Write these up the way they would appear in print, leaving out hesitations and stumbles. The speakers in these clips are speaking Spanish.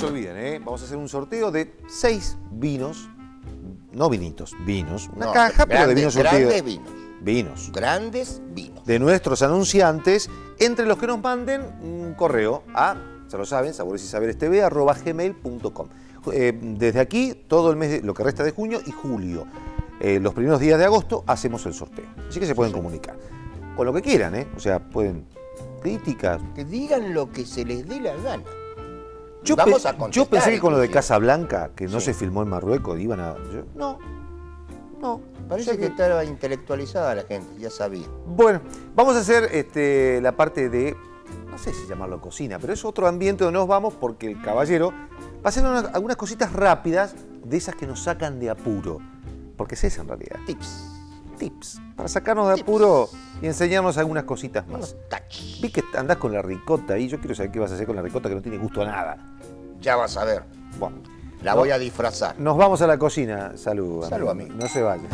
se olviden, ¿eh? Vamos a hacer un sorteo de 6 vinos, no vinitos, vinos. Una caja, pero de vinos sorteados. Grandes vinos. Vinos. Grandes vinos. De nuestros anunciantes, entre los que nos manden un correo a, ya lo saben, saboresysabérestv@gmail.com. Desde aquí, todo el mes, lo que resta de junio y julio, los primeros días de agosto, hacemos el sorteo. Así que se pueden comunicar. Con lo que quieran, ¿eh? O sea, pueden... Críticas. Que digan lo que se les dé la gana. Yo pensé que con lo de Casablanca, que no Sí. se filmó en Marruecos, iban a... No. Parece que estaba intelectualizada la gente, ya sabía. Bueno, vamos a hacer la parte de, no sé si llamarlo cocina, pero es otro ambiente donde nos vamos porque el caballero va a hacer algunas cositas rápidas de esas que nos sacan de apuro. Porque es esa en realidad. Tips. Para sacarnos de apuro y enseñarnos algunas cositas más. Vi que andás con la ricota y yo quiero saber qué vas a hacer con la ricota que no tiene gusto a nada. Ya vas a ver. Bueno, La voy a disfrazar. nos vamos a la cocina. Salud. Salud, amigo. No se vaya.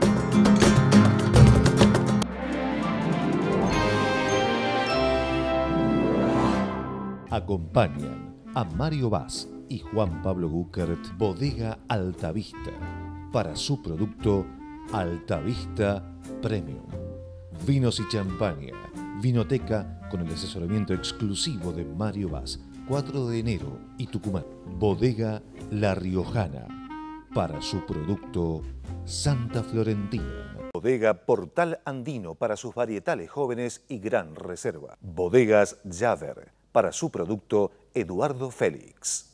Acompañan a Mario Vaz y Juan Pablo Buchert, Bodega Altavista, para su producto Altavista Premium. Vinos y champaña, vinoteca con el asesoramiento exclusivo de Mario Vaz, 4 de enero y Tucumán. Bodega La Riojana, para su producto Santa Florentina. Bodega Portal Andino para sus varietales jóvenes y gran reserva. Bodegas Javer para su producto Eduardo Félix.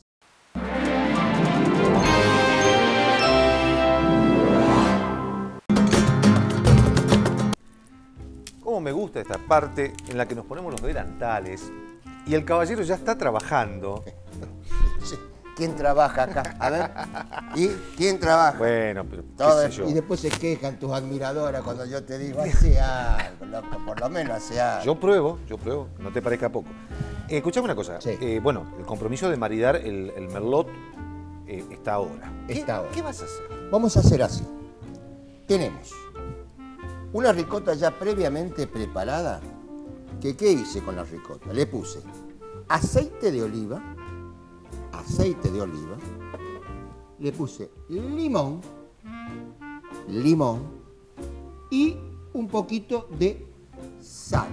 Cómo me gusta esta parte en la que nos ponemos los delantales y el caballero ya está trabajando. Sí. ¿Quién trabaja acá? A ver. ¿Y quién trabaja? Bueno, pero Todo, qué sé yo. y después se quejan tus admiradoras cuando yo te digo, hace algo, loco, por lo menos hace algo. Yo pruebo, no te parezca poco. Escuchame una cosa, Sí. Bueno, el compromiso de maridar el merlot está ahora. Está ahora. ¿Qué vas a hacer? Vamos a hacer así. Tenemos una ricota ya previamente preparada. ¿Qué hice con la ricota? Le puse aceite de oliva, le puse limón y un poquito de sal.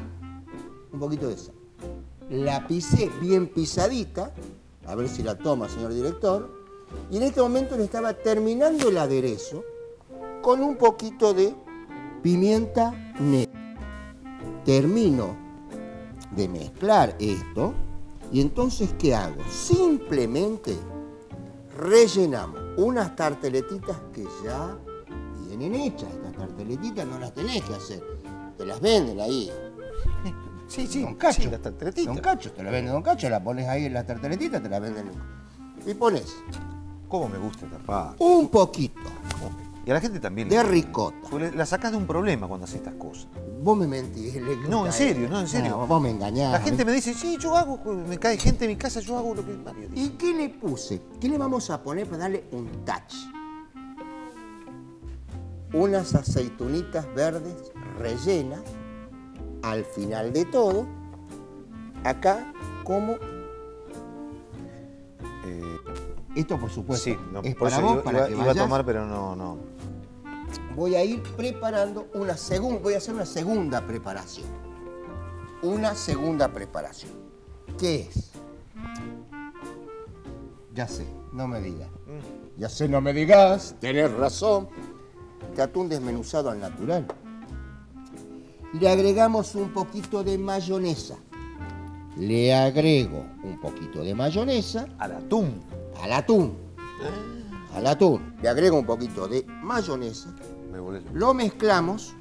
La pisé bien pisadita, a ver si la toma, señor director, y en este momento le estaba terminando el aderezo con un poquito de pimienta negra. Termino de mezclar esto y entonces, ¿qué hago? Simplemente rellenamos unas tarteletitas que ya vienen hechas. Estas tarteletitas no las tenés que hacer, te las venden ahí. Sí, Don Cacho, las tarteletitas. Don Cacho, te la vende Don Cacho, la pones ahí en las tarteletitas, te la venden. Y pones ¿Cómo me gusta esta papa? un poquito Y a la gente también de le ricota. la sacás de un problema cuando haces estas cosas. Vos me mentís. No, en serio. No, vos me engañás. La gente me dice, sí, yo hago, me cae gente en mi casa, yo hago lo que Mario dice. ¿Y qué le puse? ¿Qué le vamos a poner para darle un touch? Unas aceitunitas verdes rellenas al final de todo. Acá como... Esto por supuesto Sí, no, es por para eso vos, para que iba a vayas. tomar, pero no. Voy a ir preparando voy a hacer una segunda preparación. ¿Qué es? Ya sé, no me digas. Ya sé, no me digas. Tenés razón. Que atún desmenuzado al natural. Le agregamos un poquito de mayonesa. Le agrego un poquito de mayonesa Al atún. al atún. Le agrego un poquito de mayonesa. Me volé loco. Lo mezclamos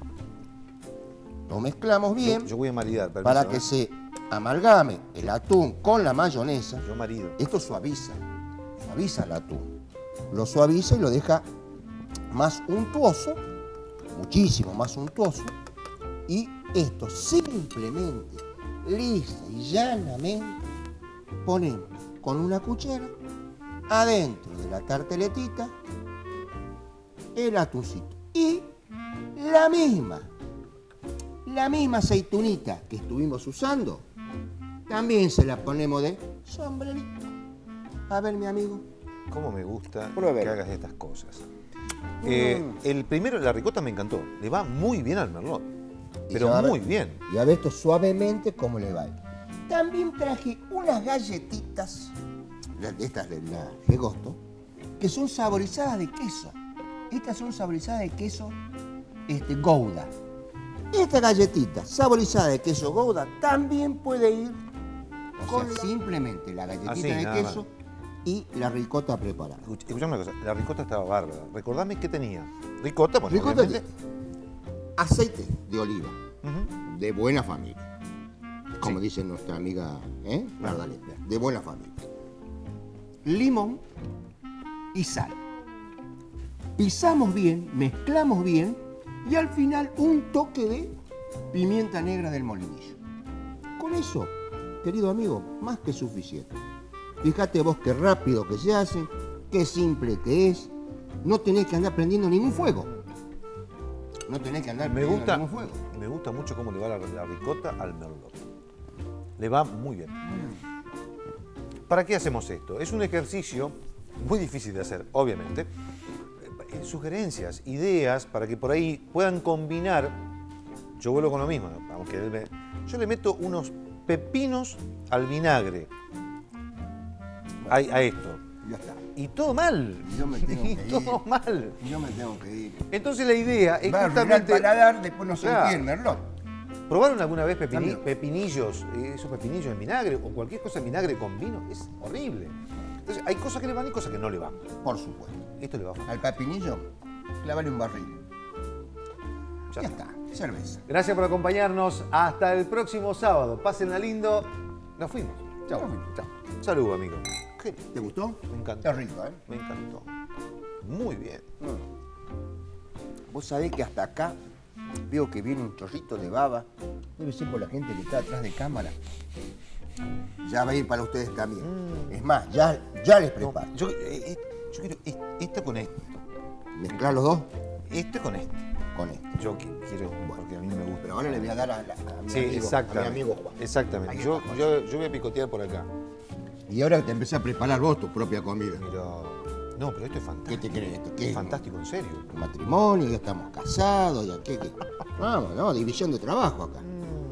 bien Yo voy a maridar, permiso, para que se amalgame el atún con la mayonesa. Yo marido. Esto suaviza el atún. Lo suaviza y lo deja más untuoso, muchísimo más untuoso. Y esto simplemente, lisa y llanamente, ponemos con una cuchara adentro de la tarteletita el atuncito. Y la misma aceitunita que estuvimos usando, también se la ponemos de sombrerito. A ver, mi amigo. Cómo me gusta Pruébelo. que hagas estas cosas. El primero, la ricota me encantó. Le va muy bien al merlot. Y Pero ya va a ver- muy bien. Y a ver esto suavemente cómo le va. También traje unas galletitas, de estas de la Regosto, que son saborizadas de queso. Estas son saborizadas de queso Gouda. Esta galletita saborizada de queso Gouda también puede ir con simplemente la galletita Así, de nada queso y la ricota preparada. Escuchame una cosa, la ricota estaba bárbara. Recordame qué tenía. Ricota, bueno, Ricota obviamente. aceite de oliva, Ujú. de buena familia. Como Sí. dice nuestra amiga Magdalena, de buena familia. Limón y sal. Pisamos bien, mezclamos bien y al final un toque de pimienta negra del molinillo. Con eso, querido amigo, más que suficiente. Fíjate vos qué rápido que se hace, qué simple que es. No tenés que andar prendiendo ningún fuego. No tenés que andar Me prendiendo gusta, ningún fuego. me gusta mucho cómo le va la ricota al merlot. Le va muy bien. ¿Para qué hacemos esto? Es un ejercicio muy difícil de hacer, obviamente. Sugerencias, ideas para que por ahí puedan combinar. Yo vuelvo con lo mismo, aunque yo le meto unos pepinos al vinagre a esto. Ya está. Y todo mal. Yo me tengo Y que todo ir. mal. Yo me tengo que ir. Entonces la idea es Va a arruinar el justamente paladar, después no se Claro. entiende el merlot. ¿Probaron alguna vez Cambio. pepinillos, esos pepinillos en vinagre o cualquier cosa en vinagre con vino? Es horrible. Entonces hay cosas que le van y cosas que no le van. Por supuesto. Esto le va a Al papinillo, clavale un barril. Ya Ya está. está. Cerveza. Gracias por acompañarnos. Hasta el próximo sábado. Pásenla lindo. Nos fuimos. Chao. Nos fuimos. Chao. Salud, amigo. ¿Qué? ¿Te gustó? Me encantó. Está rico, ¿eh? Me encantó. Muy bien. Vos sabés que hasta acá veo que viene un chorrito de baba. Debe ser por la gente que está atrás de cámara. Ya va a ir para ustedes también. Es más, ya les No, preparo. yo quiero esto con esto. Mezclar los dos Esto con esto. con esto. Yo quiero, porque a mí me gusta. Pero ahora le voy a dar a mi Sí, amigo, a mi exactamente. amigo Juan. Exactamente. Ahí Yo, está, Juan. yo voy a picotear por acá. Y ahora te empecé a preparar vos tu propia comida. No, pero esto es ¿Qué fantástico. te crees? ¿Esto qué Es es? fantástico, en serio. Matrimonio, ya estamos casados, ya qué. Vamos, no, división de trabajo acá.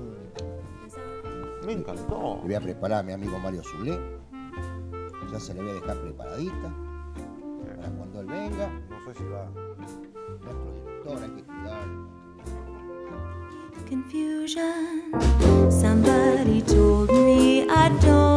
Me encantó. Le voy a preparar a mi amigo Mario Zulé. Ya se le voy a dejar preparadita. Para cuando él venga. No sé si va. Nuestro director, hay que cuidarlo. Confusion. Somebody told me I don't